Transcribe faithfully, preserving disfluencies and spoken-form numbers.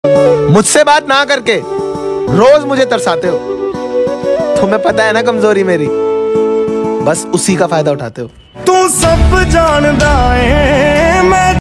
मुझसे बात ना करके रोज मुझे तरसाते हो। तुम्हें पता है ना कमजोरी मेरी, बस उसी का फायदा उठाते हो। तू सब जानदा है मैं